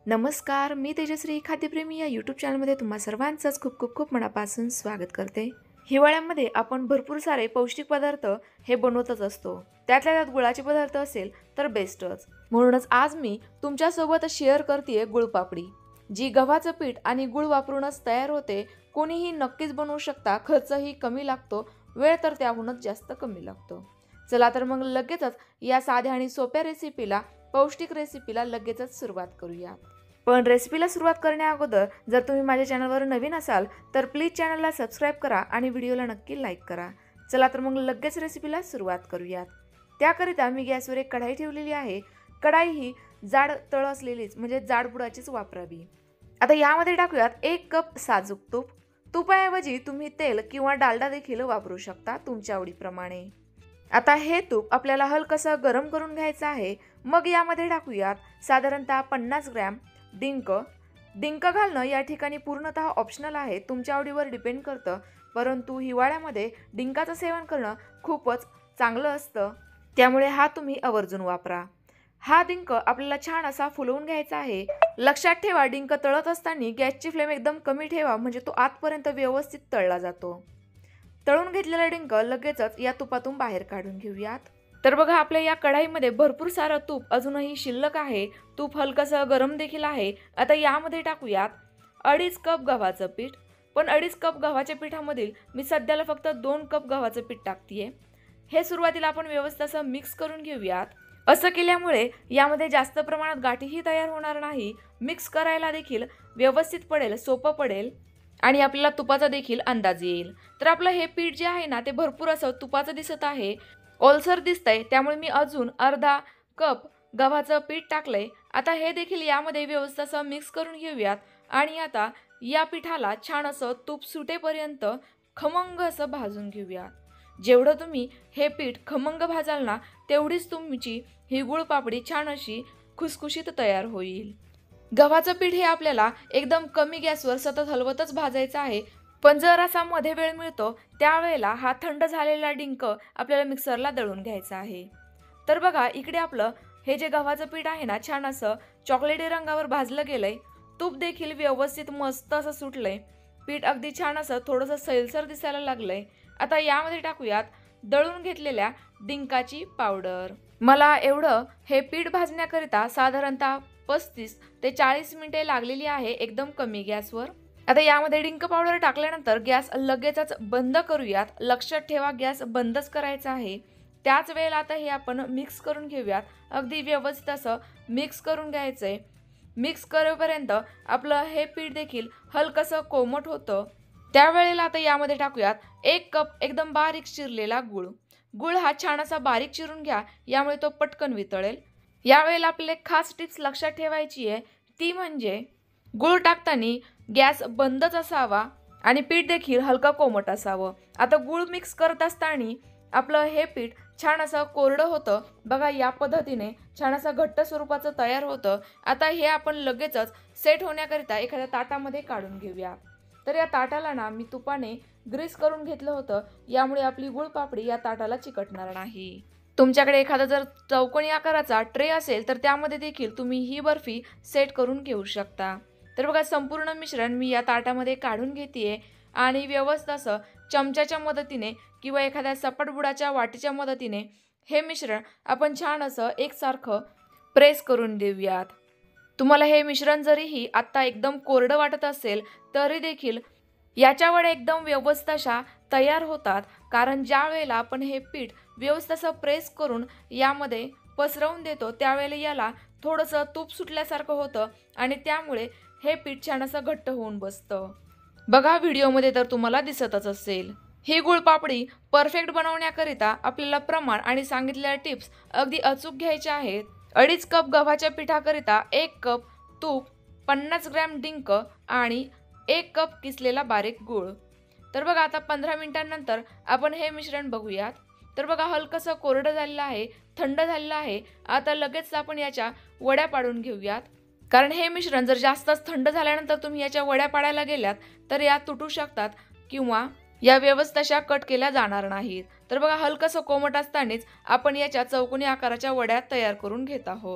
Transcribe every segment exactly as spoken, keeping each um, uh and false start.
नमस्कार, मी तेजश्री खाद्यप्रेमी या यूट्यूब चॅनलमध्ये तुम्हा सर्वांचंच खूप खूप खूप मनापासून स्वागत करते। हिवाळ्यामध्ये आपण भरपूर सारे पौष्टिक पदार्थ हे बनवतच असतो, त्यातल्या त्यात गुळाचे पदार्थ असेल तर बेस्टच। म्हणूनच आज मी तुमच्यासोबत शेअर करते गुळपापडी, जी गव्हाचं पीठ आणि गुळ वापरूनच तयार होते। कोणीही नक्कीच बनवू शकता, खर्चही कमी लागतो, वेळ तर त्याहूनच जास्त कमी लागतो। चला तर मग लगेचच या साध्या आणि सोप्या रेसिपीला पौष्टिक रेसिपीला लगेचच सुरुवात करूया। पण रेसिपीला सुरुवात करण्या अगोदर जर तुम्ही माझ्या चॅनलवर नवीन असाल तर प्लीज चॅनलला सबस्क्राइब करा आणि व्हिडिओला नक्की लाईक करा। चला तर मग लगेच रेसिपीला सुरुवात करूयात। त्याकरिता मी गॅसवर एक कढाई ठेवलेली आहे। कढाई ही जाड तळ असलेलीच म्हणजे जाड बुडाचीच वापरावी। आता यामध्ये टाकूयात एक कप साजूक तूप। तुपाऐवजी तुम्ही तेल किंवा डालडा देखील वापरू शकता तुमच्या आवडीप्रमाणे। आता हे तूप आपल्याला हलकसं गरम करून घ्यायचं आहे। मग यामध्ये टाकूयात साधारणतः पन्नास ग्रॅम डिंक। डिंक घालणं या ठिकाणी पूर्णतः ऑप्शनल आहे, तुमच्या आवडीवर डिपेंड करतं, परंतु हिवाळ्यामध्ये डिंकाचं सेवन करणं खूपच चांगलं असतं, त्यामुळे हा तुम्ही आवर्जून वापरा। हा डिंक आपल्याला छान असा फुलवून घ्यायचा आहे। लक्षात ठेवा, डिंक तळत असताना गॅसची फ्लेम एकदम कमी ठेवा, म्हणजे तो आतपर्यंत व्यवस्थित तळला जातो। तळून घेतलेला डिंक लगेचच या तुपातून बाहेर काढून घेऊयात। तर बघा, आपल्या या कढाईमध्ये भरपूर सारं तूप अजूनही शिल्लक आहे। तूप हलकसं गरम देखील आहे। आता यामध्ये टाकूयात अडीच कप गव्हाचं पीठ। पण अडीच कप गव्हाच्या पिठामधील मी सध्याला फक्त दोन कप गव्हाचं पीठ टाकतेय। हे सुरुवातीला आपण व्यवस्थित असं मिक्स करून घेऊयात। असं केल्यामुळे यामध्ये जास्त प्रमाणात गाठीही तयार होणार नाही, मिक्स करायला देखील व्यवस्थित पडेल, सोपं पडेल आणि आपल्याला तुपाचा देखील अंदाज येईल। तर आपलं हे पीठ जे आहे ना, ते भरपूर असं तुपाचं दिसत आहे, ओलसर दिसतंय, त्यामुळे मी अजून अर्धा कप गव्हाचं पीठ टाकलंय। आता हे देखील यामध्ये व्यवस्थित असं मिक्स करून घेऊयात आणि आता या पिठाला छान असं तूप सुटेपर्यंत खमंग असं भाजून घेऊयात। जेवढं तुम्ही हे पीठ खमंग भाजाल ना, तेवढीच तुमची ही गुळपापडी छान अशी खुसखुशीत तयार होईल। गव्हाचं पीठ हे आपल्याला एकदम कमी गॅसवर सतत हलवतच भाजायचं आहे, पण जर असा मध्ये वेळ मिळतो त्यावेळेला हा थंड झालेला डिंक आपल्याला मिक्सरला दळून घ्यायचा आहे। तर बघा, इकडे आपलं हे जे गव्हाचं पीठ आहे ना, छान असं चॉकलेटी रंगावर भाजलं गेलंय। तूप देखील व्यवस्थित मस्त असं सुटलंय। पीठ अगदी छान असं थोडंसं सैलसर दिसायला लागलंय। आता यामध्ये टाकूयात दळून घेतलेल्या डिंकाची पावडर। मला एवढं हे पीठ भाजण्याकरिता साधारणतः पस्तीस ते चाळीस मिनिटे लागलेली आहे, एकदम कमी गॅसवर। आता यामध्ये डिंक पावडर टाकल्यानंतर गॅस लगेचच बंद करूयात। लक्षात ठेवा, गॅस बंदच करायचा आहे। त्याच वेळेला आता हे आपण मिक्स करून घेऊयात। अगदी व्यवस्थित असं मिक्स करून घ्यायचंय। मिक्स करेपर्यंत आपलं हे पीठ देखील हलकसं कोमट होतं। त्यावेळेला आता यामध्ये टाकूयात एक कप एकदम बारीक चिरलेला गुळ। गुळ हा छान असा बारीक चिरून घ्या, यामुळे तो पटकन वितळेल। यावेळेला आपल्याला एक खास टिप्स लक्षात ठेवायची आहे, ती म्हणजे गुळ टाकताना गॅस बंदच असावा आणि पीठ देखील हलका कोमट असावं। आता गुळ मिक्स करत असताना आपलं हे पीठ छान असं कोरडं होतं। बघा, या पद्धतीने छान असं घट्ट स्वरूपाचं तयार होतं। आता हे आपण लगेचच सेट होण्याकरिता एखाद्या ताटामध्ये काढून घेऊया। तर या ताटाला ना मी तुपाने ग्रीस करून घेतलं होतं, यामुळे आपली गुळपापडी या ताटाला चिकटणार नाही। तुमच्याकडे एखादा जर चौकोनी आकाराचा ट्रे असेल तर त्यामध्ये देखील तुम्ही ही बर्फी सेट करून घेऊ शकता। तर बघा, संपूर्ण मिश्रण मी या ताटामध्ये काढून घेतेय आणि व्यवस्थित असं चमच्याच्या मदतीने किंवा एखाद्या सपाट बुडाच्या वाटीच्या मदतीने हे मिश्रण आपण छान असं एकसारखं प्रेस करून देऊयात। तुम्हाला हे मिश्रण जरीही आत्ता एकदम कोरडं वाटत असेल तरी देखील याच्या वड्या एकदम व्यवस्थित अशा तयार होतात, कारण ज्या वेळेला आपण हे पीठ व्यवस्थित असं प्रेस करून यामध्ये पसरवून देतो त्यावेळेला याला थोडंसं तूप सुटल्यासारखं होतं आणि त्यामुळे हे पीठ छान असं घट्ट होऊन बसतं। बघा, व्हिडिओमध्ये तर तुम्हाला दिसतच असेल। ही गुळपापडी परफेक्ट बनवण्याकरिता आपल्याला प्रमाण आणि सांगितलेल्या टिप्स अगदी अचूक घ्यायच्या आहेत। अडीच कप गव्हाच्या पिठाकरिता एक कप तूप, पन्नास ग्रॅम डिंक आणि एक कप किसलेला बारीक गूळ। तर बघा, आता पंधरा मिनिटांनंतर आपण हे मिश्रण बघूयात। तर बघा, हलकसं कोरडं झालेलं आहे, थंड झालेलं आहे। आता लगेच आपण याच्या वड्या पाडून घेऊयात, कारण हे मिश्रण जर जास्तच थंड झाल्यानंतर तुम्ही याच्या वड्या पाडायला गेल्यात तर या तुटू शकतात किंवा या व्यवस्थित अशा कट केल्या जाणार नाहीत। तर बघा, हलकसं कोमट असतानाच आपण याच्या चौकोनी आकाराच्या वड्या तयार करून घेत आहोत।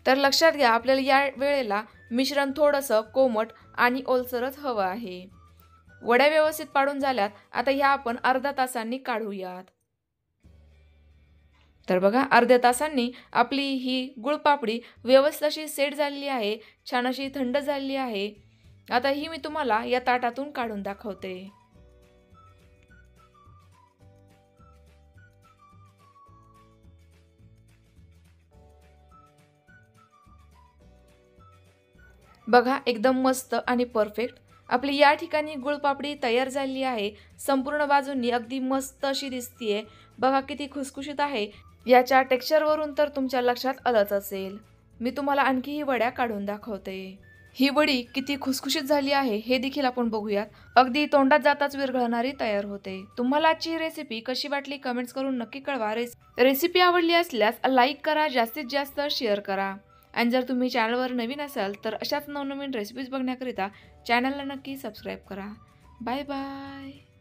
तर लक्षात घ्या, आपल्याला या वेळेला मिश्रण थोडंसं कोमट आणि ओलसरच हवं आहे. वड्या व्यवस्थित पाडून झाल्यात. आता ह्या आपण अर्धा तासांनी काढूयात. तर बघा, अर्ध्या तासांनी आपली ही गुळपापडी व्यवस्थित अशी सेट झालेली आहे, छान अशी थंड झालेली आहे. आता ही मी तुम्हाला या ताटातून काढून दाखवते. बघा, एकदम मस्त आणि परफेक्ट आपली या ठिकाणी गुळपापडी तयार झालेली आहे. संपूर्ण बाजूंनी अगदी मस्त अशी दिसतीये. बघा किती खुसखुशीत आहे. याच्या टेक्स्चरवरून तर तुमच्या लक्षात आलंच असेल. मी तुम्हाला आणखी ही वड्या काढून दाखवते. ही वडी किती खुसखुशीत झाली आहे हे देखील आपण बघूयात. अगदी तोंडात जाताच विरघळणारी तयार होते. तुम्हाला आजची ही रेसिपी कशी वाटली कमेंट्स करून नक्की कळवा. रेसिपी आवडली असल्यास लाईक करा, जास्तीत जास्त शेअर करा. आणि जर तुम्ही चॅनलवर नवीन असाल तर अशाच नवनवीन रेसिपीज बघण्याकरिता चॅनलला नक्की सबस्क्राईब करा. Bye bye.